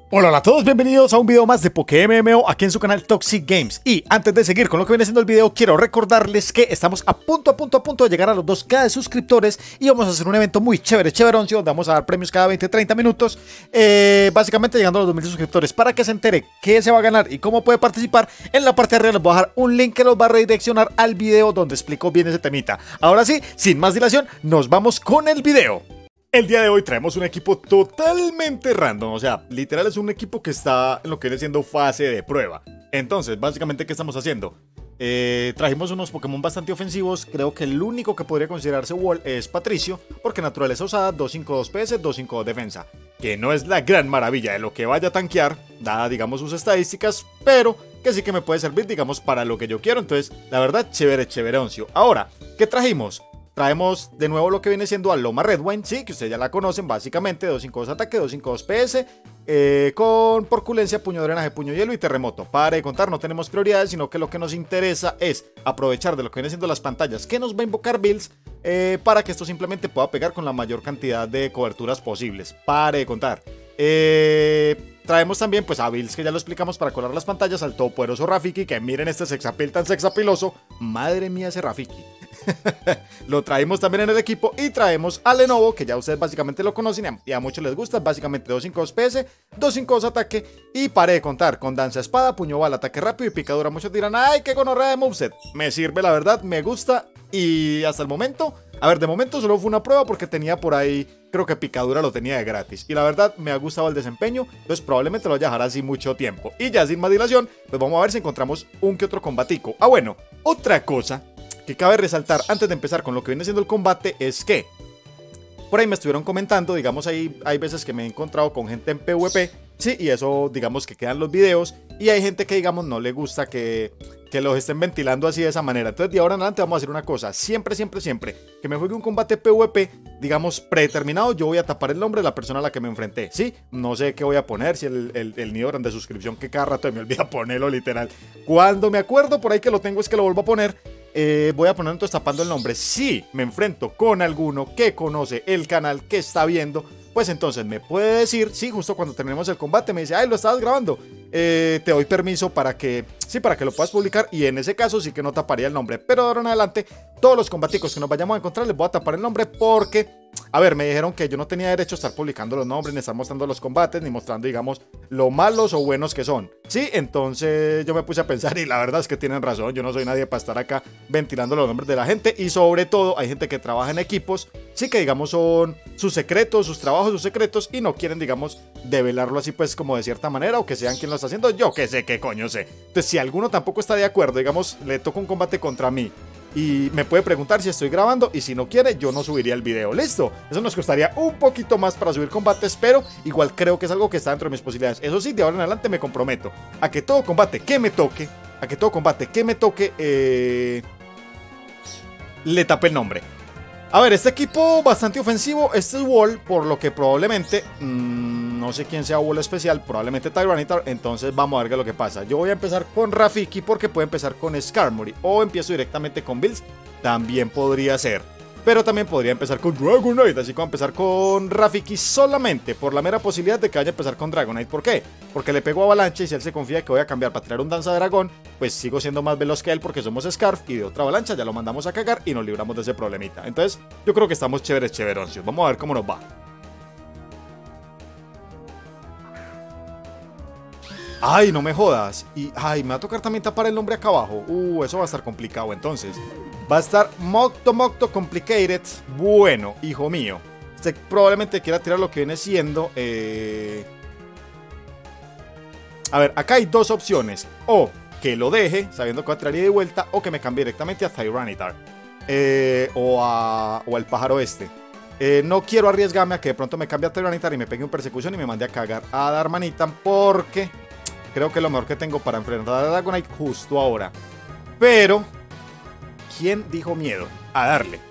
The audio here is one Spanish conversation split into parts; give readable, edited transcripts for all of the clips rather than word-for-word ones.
Hola a todos, bienvenidos a un video más de PokéMMO aquí en su canal Toxic Games. Y antes de seguir con lo que viene siendo el video, quiero recordarles que estamos a punto de llegar a los 2K de suscriptores. Y vamos a hacer un evento muy chéveroncio, donde vamos a dar premios cada 20-30 minutos, básicamente llegando a los 2000 suscriptores. Para que se entere qué se va a ganar y cómo puede participar, en la parte de arriba les voy a dejar un link que los va a redireccionar al video donde explico bien ese temita. Ahora sí, sin más dilación, nos vamos con el video. El día de hoy traemos un equipo totalmente random, o sea, literal es un equipo que está en lo que viene siendo fase de prueba. Entonces, básicamente, ¿qué estamos haciendo? Trajimos unos Pokémon bastante ofensivos. Creo que el único que podría considerarse Wall es Patricio, porque naturaleza usada, 252 PS, 252 defensa, que no es la gran maravilla de lo que vaya a tanquear, dada, digamos, sus estadísticas, pero que sí que me puede servir, digamos, para lo que yo quiero. Entonces, la verdad, chéveroncio. Ahora, ¿qué trajimos? Traemos de nuevo lo que viene siendo a Loma Redwine, sí, que ustedes ya la conocen, básicamente 252 ataque, 252 PS, con porculencia, puño drenaje, puño hielo y terremoto. Para de contar, no tenemos prioridades, sino que lo que nos interesa es aprovechar de lo que viene siendo las pantallas que nos va a invocar Bills, para que esto simplemente pueda pegar con la mayor cantidad de coberturas posibles. Para de contar. Traemos también pues a Bills, que ya lo explicamos, para colar las pantallas, al todopoderoso Rafiki, que miren este sexapil tan sexapiloso. Madre mía ese Rafiki. Lo traemos también en el equipo. Y traemos a Lenovo, que ya ustedes básicamente lo conocen y a muchos les gusta. Básicamente 252 PS, 252 ataque. Y paré de contar con danza espada, puño bala, ataque rápido y picadura. Muchos dirán, ay, qué gonorrea de moveset. Me sirve, la verdad, me gusta. Y hasta el momento, a ver, de momento solo fue una prueba porque tenía por ahí, creo que picadura lo tenía de gratis. Y la verdad me ha gustado el desempeño, entonces probablemente lo vaya a dejar así mucho tiempo. Y ya sin más dilación, pues vamos a ver si encontramos un que otro combatico. Ah, bueno, otra cosa que cabe resaltar antes de empezar con lo que viene siendo el combate es que por ahí me estuvieron comentando, digamos, hay veces que me he encontrado con gente en PvP, sí, y eso, digamos, que quedan los videos, y hay gente que, digamos, no le gusta que los estén ventilando así de esa manera. Entonces, de ahora en adelante vamos a hacer una cosa, siempre que me juegue un combate PvP, digamos, predeterminado, yo voy a tapar el nombre de la persona a la que me enfrenté, sí, no sé qué voy a poner, si el nido grande de suscripción, que cada rato me olvida ponerlo, literal. Cuando me acuerdo, por ahí que lo tengo, es que lo vuelvo a poner. Voy a poner entonces tapando el nombre. Si me enfrento con alguno que conoce el canal, que está viendo, pues entonces me puede decir, sí, justo cuando terminemos el combate me dice, ay, lo estabas grabando, te doy permiso para que, sí, para que lo puedas publicar, y en ese caso sí que no taparía el nombre. Pero de ahora en adelante, todos los combaticos que nos vayamos a encontrar les voy a tapar el nombre, porque, a ver, me dijeron que yo no tenía derecho a estar publicando los nombres, ni estar mostrando los combates, ni mostrando, digamos, lo malos o buenos que son. Sí, entonces yo me puse a pensar y la verdad es que tienen razón, yo no soy nadie para estar acá ventilando los nombres de la gente. Y sobre todo hay gente que trabaja en equipos, sí, que digamos son sus secretos, sus trabajos, sus secretos, y no quieren, digamos, develarlo así pues como de cierta manera, o que sean quien lo está haciendo, yo que sé, qué coño sé. Entonces si alguno tampoco está de acuerdo, digamos, le toca un combate contra mí y me puede preguntar si estoy grabando, y si no quiere, yo no subiría el video. Listo, eso nos costaría un poquito más para subir combates, pero igual creo que es algo que está dentro de mis posibilidades. Eso sí, de ahora en adelante me comprometo a que todo combate que me toque, le tape el nombre. A ver, este equipo bastante ofensivo. Este es Wall, por lo que probablemente, no sé quién sea Wall especial, probablemente Tyranitar. Entonces vamos a ver qué es lo que pasa. Yo voy a empezar con Rafiki, porque puede empezar con Skarmory, o empiezo directamente con Bills, también podría ser. Pero también podría empezar con Dragonite, así como empezar con Rafiki solamente por la mera posibilidad de que vaya a empezar con Dragonite. ¿Por qué? Porque le pego avalancha, y si él se confía que voy a cambiar para tirar un danza dragón, pues sigo siendo más veloz que él porque somos Scarf, y de otra avalancha ya lo mandamos a cagar y nos libramos de ese problemita. Entonces yo creo que estamos chéveroncios. Vamos a ver cómo nos va. Ay, no me jodas. Y ay, me va a tocar también tapar el nombre acá abajo. Eso va a estar complicado entonces. Va a estar Mocto complicated. Bueno, hijo mío, usted probablemente quiera tirar lo que viene siendo a ver, acá hay dos opciones: o que lo deje sabiendo que va a tirar ida y vuelta, o que me cambie directamente a Tyranitar, o al pájaro este. No quiero arriesgarme a que de pronto me cambie a Tyranitar y me pegue un persecución y me mande a cagar a Darmanitan, porque creo que es lo mejor que tengo para enfrentar a Dragonite justo ahora. Pero ¿quién dijo miedo? A darle.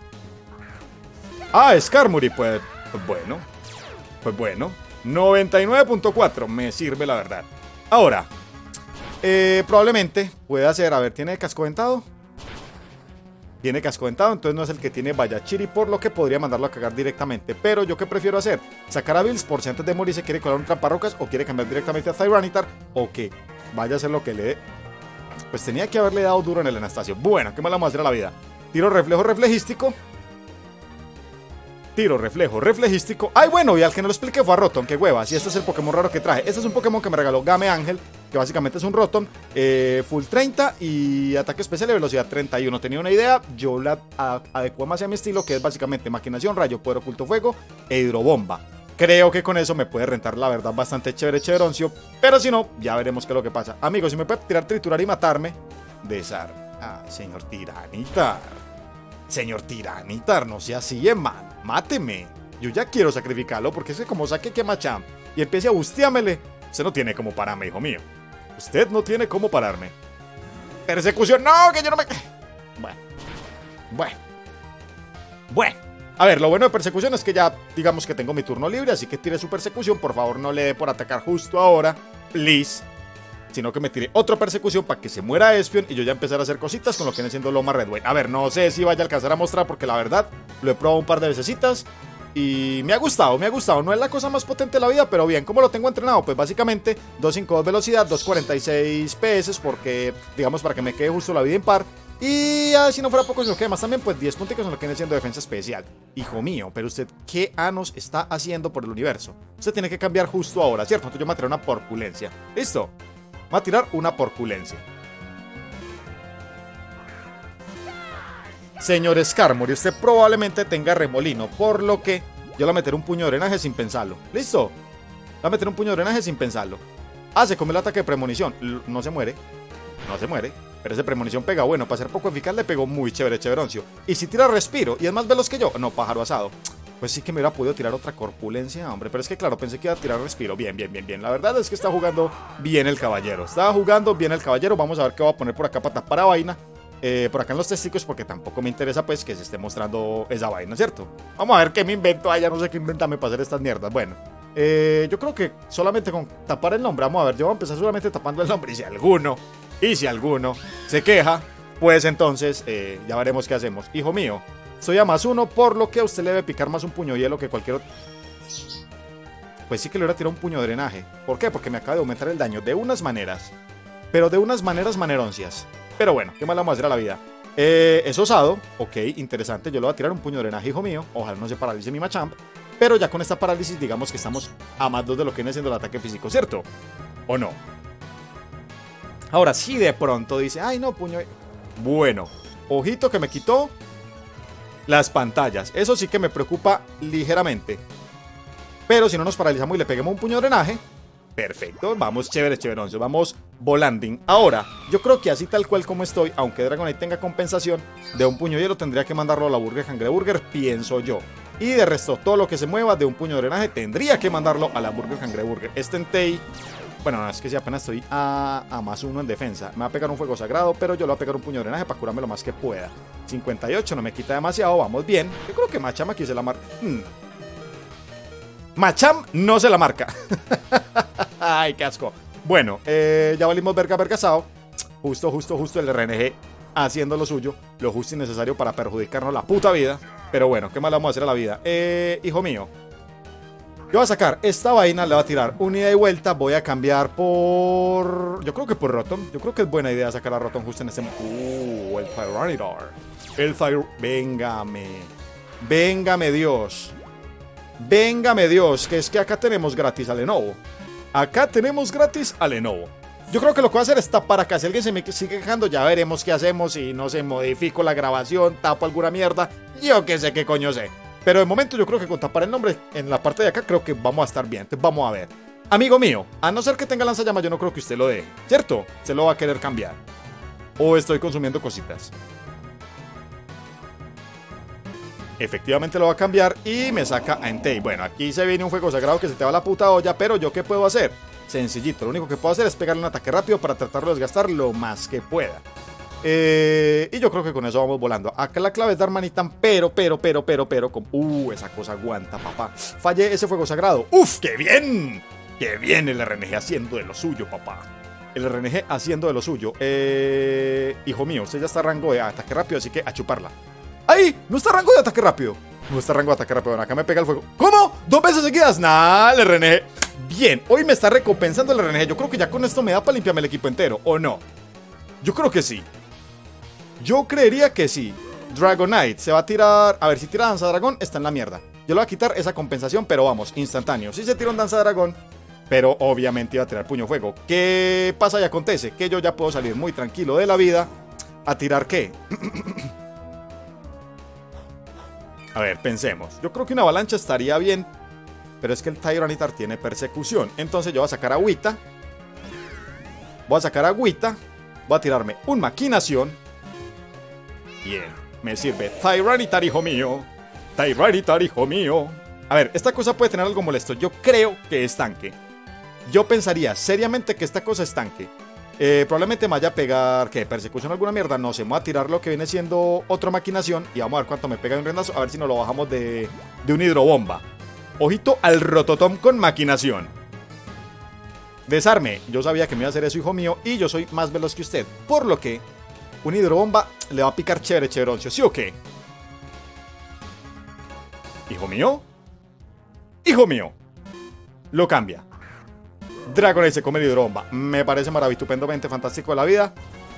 Ah, Skarmory, pues bueno. 99.4, me sirve la verdad. Ahora, probablemente pueda hacer, a ver, ¿tiene casco ventado? tiene casco dentado, entonces no es el que tiene Bayachiri, por lo que podría mandarlo a cagar directamente. Pero yo qué prefiero hacer, sacar a Bills por si antes de morir se quiere colar un tramparrocas o quiere cambiar directamente a Tyranitar, o que vaya a hacer lo que le dé. Pues tenía que haberle dado duro en el Anastasio. Bueno, ¿qué más le vamos a hacer a la vida? Tiro reflejo reflejístico. Tiro reflejo reflejístico. Ay, bueno, y al que no lo expliqué fue a Rotom, qué huevas. Y este es el Pokémon raro que traje. Este es un Pokémon que me regaló Game Ángel, que básicamente es un Rotom, full 30 y ataque especial y velocidad 31. Tenía una idea, yo la adecué más a mi estilo, que es básicamente maquinación, rayo, poder oculto, fuego e hidrobomba. Creo que con eso me puede rentar, la verdad, bastante chévere, chéveroncio. Pero si no, ya veremos qué es lo que pasa. Amigos, si me puede tirar, triturar y matarme. Desar. Ay, señor Tiranitar. Señor Tiranitar, no sea así, man. Máteme. Yo ya quiero sacrificarlo porque es que como saque que Machamp y empiece a busteármele, usted no tiene cómo pararme, hijo mío. Usted no tiene cómo pararme. Persecución, no, que yo no me... Bueno. A ver, lo bueno de persecución es que ya, digamos que tengo mi turno libre, así que tire su persecución. Por favor, no le dé por atacar justo ahora, please. Sino que me tire otra persecución para que se muera Espion y yo ya empezar a hacer cositas con lo que viene siendo Loma Redway. A ver, no sé si vaya a alcanzar a mostrar porque la verdad lo he probado un par de vecesitas y me ha gustado. No es la cosa más potente de la vida, pero bien, ¿cómo lo tengo entrenado? Pues básicamente 252 velocidad, 246 PS porque, digamos, para que me quede justo la vida impar. Y si no fuera poco, si lo que más también, pues 10 puntos en lo que viene siendo defensa especial. Hijo mío, pero usted, ¿qué anos está haciendo por el universo? Usted tiene que cambiar justo ahora, ¿cierto? Entonces yo me voy a tirar una porculencia. ¿Listo? Va a tirar una porculencia. Señor Skarmory, usted probablemente tenga remolino, por lo que yo le voy a meter un puño de drenaje sin pensarlo. ¿Listo? Le voy a meter un puño de drenaje sin pensarlo. Se come el ataque de premonición. No se muere. No se muere. Pero ese premonición pega bueno. Para ser poco eficaz le pegó muy chévere, chéveroncio. Y si tira respiro y es más veloz que yo. No, pájaro asado. Pues sí que me hubiera podido tirar otra corpulencia, hombre. Pero es que claro, pensé que iba a tirar respiro. Bien. La verdad es que está jugando bien el caballero. Vamos a ver qué va a poner por acá para tapar a vaina. Por acá en los testículos, porque tampoco me interesa pues que se esté mostrando esa vaina, ¿cierto? Vamos a ver qué me invento. Ya no sé qué inventarme para hacer estas mierdas. Bueno, yo creo que solamente con tapar el nombre. Vamos a ver, yo voy a empezar solamente tapando el nombre. Y si alguno se queja, pues entonces ya veremos qué hacemos. Hijo mío, soy a +1, por lo que a usted le debe picar más un puño de hielo que cualquier otro. Pues sí que le hubiera tirado un puño de drenaje. ¿Por qué? Porque me acaba de aumentar el daño de unas maneras. Pero de unas maneras maneroncias. Pero bueno, ¿qué más le vamos a hacer a la vida? Es osado, ok, interesante. Yo le voy a tirar un puño de drenaje, hijo mío. Ojalá no se paralice mi Machamp. Pero ya con esta parálisis, digamos que estamos a +2 de lo que viene siendo el ataque físico, ¿cierto? ¿O no? Ahora, si de pronto dice, ay no, puño... Bueno, ojito que me quitó las pantallas. Eso sí que me preocupa ligeramente. Pero si no nos paralizamos y le peguemos un puño de drenaje, perfecto, vamos chéveroncio, vamos volanding. Ahora, yo creo que así tal cual como estoy, aunque Dragonite tenga compensación de un puño de hielo, tendría que mandarlo a la Burger Cangreburger, pienso yo. Y de resto, todo lo que se mueva de un puño de drenaje tendría que mandarlo a la Burger Cangreburger. Este Entei, bueno, no, es que si apenas estoy a +1 en defensa, me va a pegar un fuego sagrado, pero yo le voy a pegar un puño de drenaje para curarme lo más que pueda. 58, no me quita demasiado, vamos bien. Yo creo que Machamp aquí se la marca. Machamp no se la marca. Ay, qué asco. Bueno, ya valimos vergasado. Justo el RNG haciendo lo suyo, lo justo y necesario para perjudicarnos la puta vida. Pero bueno, ¿qué más le vamos a hacer a la vida? Hijo mío, yo voy a sacar esta vaina, le voy a tirar una ida y vuelta. Voy a cambiar por... yo creo que por Rotom. Yo creo que es buena idea sacar a Rotom justo en este... el Tyranitar. Véngame Dios. Véngame Dios, que es que acá tenemos gratis a Lenovo. Yo creo que lo que voy a hacer es tapar acá. Si alguien se me sigue quejando, ya veremos qué hacemos. Si no se modifico la grabación, tapo alguna mierda, yo que sé qué coño sé. Pero de momento yo creo que con tapar el nombre en la parte de acá creo que vamos a estar bien. Entonces vamos a ver. Amigo mío, a no ser que tenga lanzallamas, yo no creo que usted lo deje, ¿cierto? Se lo va a querer cambiar. O estoy consumiendo cositas. Efectivamente lo va a cambiar y me saca a Entei. Bueno, aquí se viene un fuego sagrado que se te va la puta olla, pero ¿yo qué puedo hacer? Sencillito, lo único que puedo hacer es pegarle un ataque rápido para tratar de desgastar lo más que pueda. Y yo creo que con eso vamos volando. Acá la clave es dar manitan, pero esa cosa aguanta, papá. Fallé ese fuego sagrado. ¡Uf! ¡Qué bien! ¡Qué bien el RNG haciendo de lo suyo, papá! El RNG haciendo de lo suyo. Hijo mío, usted ya está a rango de ataque rápido, así que a chuparla. ¡Ahí! No está a rango de ataque rápido. No está a rango de ataque rápido. Bueno, acá me pega el fuego. ¿Cómo? ¿2 veces seguidas? Nah, el RNG. Bien, hoy me está recompensando el RNG. Yo creo que ya con esto me da para limpiarme el equipo entero, ¿o no? Yo creo que sí. Yo creería que sí. Dragonite se va a tirar. A ver, si tira Danza Dragón, está en la mierda. Yo le voy a quitar esa compensación, pero vamos, instantáneo. Si se tira un Danza Dragón, pero obviamente iba a tirar Puño Fuego. ¿Qué pasa y acontece? Que yo ya puedo salir muy tranquilo de la vida. ¿A tirar qué? A ver, pensemos. Yo creo que una avalancha estaría bien, pero es que el Tyranitar tiene persecución. Entonces yo voy a sacar agüita. Voy a sacar agüita. Voy a tirarme un maquinación. Bien, me sirve. Tyranitar, hijo mío. Tyranitar, hijo mío. A ver, esta cosa puede tener algo molesto. Yo creo que es tanque. Yo pensaría seriamente que esta cosa es tanque. Probablemente me vaya a pegar, ¿qué? ¿Persecución alguna mierda? No sé, me voy a tirar lo que viene siendo otra maquinación. Y vamos a ver cuánto me pega de un rendazo. A ver si nos lo bajamos de un hidrobomba. Ojito al Rototom con maquinación. Desarme. Yo sabía que me iba a hacer eso, hijo mío. Y yo soy más veloz que usted. Por lo que un hidrobomba le va a picar chévere, chéveroncio. ¿Sí o qué? ¿Hijo mío? ¡Hijo mío! Lo cambia. Dragonite se come el hidrobomba. Me parece maravillosamente fantástico de la vida.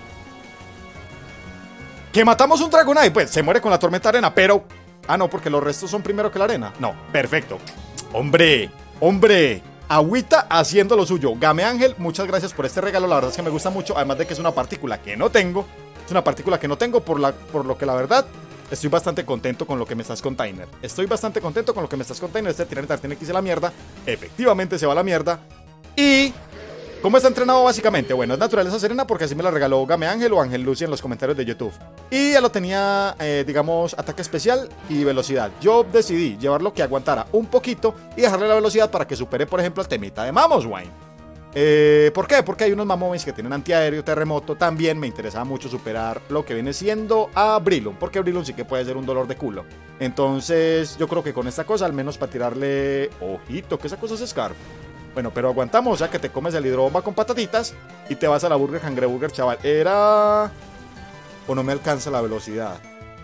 ¿Que matamos un Dragonite? Pues se muere con la tormenta de arena, pero... Ah, no, porque los restos son primero que la arena. No, perfecto. ¡Hombre! ¡Hombre! Agüita haciendo lo suyo. Game Ángel, muchas gracias por este regalo. La verdad es que me gusta mucho. Además de que es una partícula que no tengo. Es una partícula que no tengo por lo que la verdad... Estoy bastante contento con lo que me estás container. Estoy bastante contento con lo que me estás container. Este Tyranitar tiene que irse a la mierda. Efectivamente se va a la mierda. Y... ¿cómo está entrenado básicamente? Bueno, es naturaleza serena porque así me la regaló Game Ángel o Ángel Lucy en los comentarios de YouTube. Y ya lo tenía, digamos, ataque especial y velocidad. Yo decidí llevarlo que aguantara un poquito y dejarle la velocidad para que supere, por ejemplo, el temita de Mamoswine. ¿Por qué? Porque hay unos Mamoswines que tienen antiaéreo, terremoto. También me interesaba mucho superar lo que viene siendo a Breloom, porque Breloom sí que puede ser un dolor de culo. Entonces yo creo que con esta cosa, al menos para tirarle... Ojito, que esa cosa es Scarf. Bueno, pero aguantamos, ya que te comes el hidrobomba con patatitas y te vas a la Burger Hangreburger, chaval. Era... o no me alcanza la velocidad.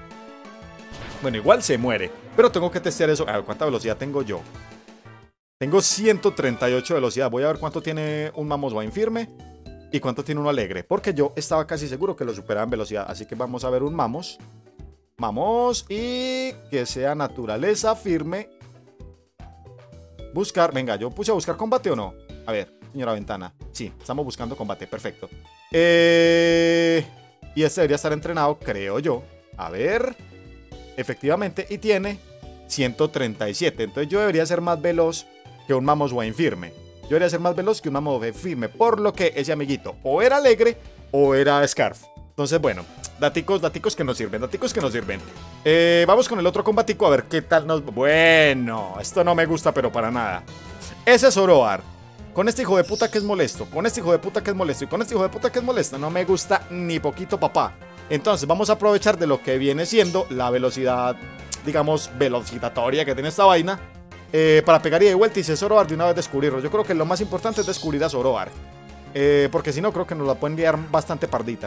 Bueno, igual se muere, pero tengo que testear eso. A ver, ¿cuánta velocidad tengo yo? Tengo 138 de velocidad. Voy a ver cuánto tiene un Mamoswine firme y cuánto tiene uno alegre, porque yo estaba casi seguro que lo superaba en velocidad. Así que vamos a ver un Mamos. Mamos y que sea naturaleza firme. Buscar, venga, yo puse a buscar combate o no. A ver, señora ventana. Sí, estamos buscando combate, perfecto. Y este debería estar entrenado, creo yo. A ver. Efectivamente, y tiene 137. Entonces yo debería ser más veloz que un Mamoswine firme. Yo debería ser más veloz que un Mamoswine firme. Por lo que ese amiguito o era alegre o era Scarf. Entonces, bueno, daticos que nos sirven, vamos con el otro combatico a ver qué tal nos... Bueno, esto no me gusta, pero para nada. Ese es Zoroark. Con este hijo de puta que es molesto, con este hijo de puta que es molesto y con este hijo de puta que es molesto, no me gusta ni poquito, papá. Entonces, vamos a aprovechar de lo que viene siendo la velocidad, digamos, velocitatoria que tiene esta vaina, para pegar y de vuelta y si es Zoroark de una vez descubrirlo. Yo creo que lo más importante es descubrir a Zoroark, porque si no creo que nos la pueden guiar bastante pardita.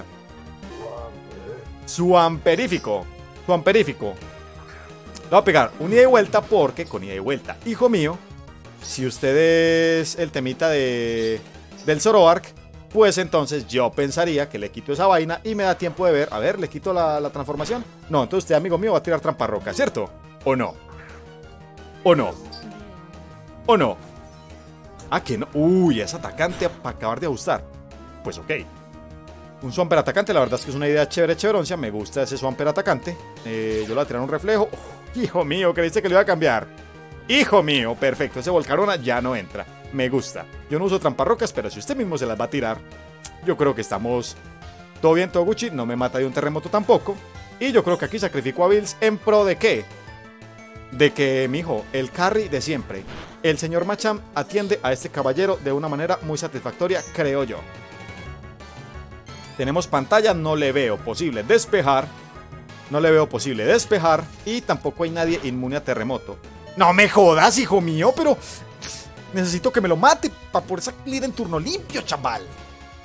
Su amperífico. Le voy a pegar un ida y vuelta porque con ida y vuelta, hijo mío, si usted es el temita del Zoroark, pues entonces yo pensaría que le quito esa vaina y me da tiempo de ver. A ver, le quito la transformación. No, entonces usted, amigo mío, va a tirar trampa roca, ¿cierto? ¿O no? ¿O no? ¿O no? Ah, que no. Uy, es atacante para acabar de ajustar. Pues ok. Un Swampert atacante, la verdad es que es una idea chévere, chéveroncia. Me gusta ese Swampert atacante. Yo le voy a tirar un reflejo. Hijo mío, creíste que le iba a cambiar. Hijo mío, perfecto. Ese Volcarona ya no entra. Me gusta. Yo no uso tramparrocas, pero si usted mismo se las va a tirar, yo creo que estamos todo bien, todo Gucci. No me mata de un terremoto tampoco. Y yo creo que aquí sacrifico a Bills en pro de ¿qué? De que, mijo, el carry de siempre. El señor Machamp atiende a este caballero de una manera muy satisfactoria, creo yo. Tenemos pantalla, no le veo posible despejar. No le veo posible despejar. Y tampoco hay nadie inmune a terremoto. No me jodas, hijo mío, pero necesito que me lo mate para poder salir en turno limpio, chaval.